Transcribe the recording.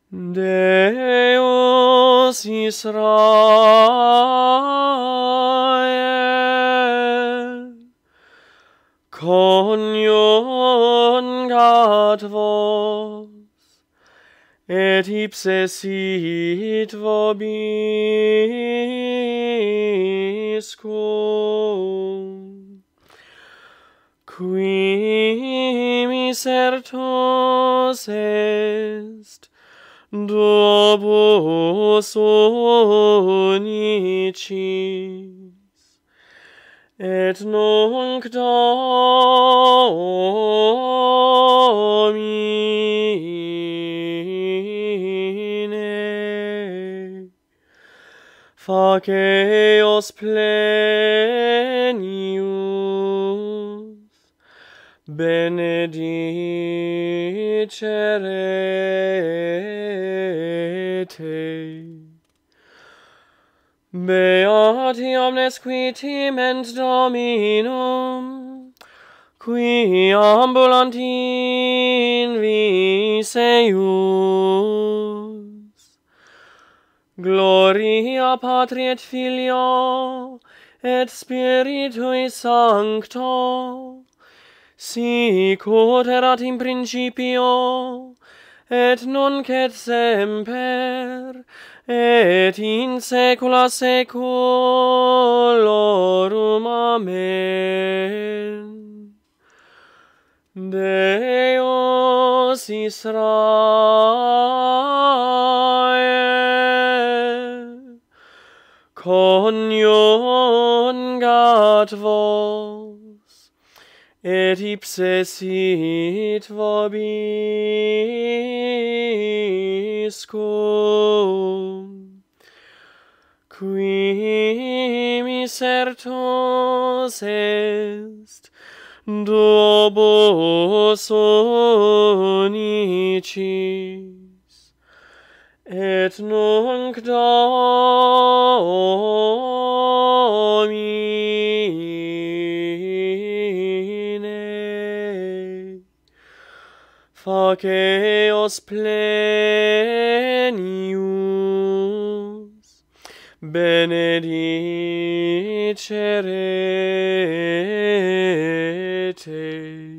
Deus Israel, coniungat vos, et ipse sit vobiscum, qui misertos est, Dobus unicis, et nunc Domine, face eos plenius, benedicere. Beati omnes qui timent Dominum, qui ambulant in vis eius. Gloria Patri et Filio et Spiritui Sancto, sic ut erat in principio, et nunc et semper, et in saecula saeculorum. Amen. Deus Israel, coniungat vos, et ipse sit vobiscum, qui misertos est, Dobus unicis, et nunc Domine, face eos plenius, benedicere te.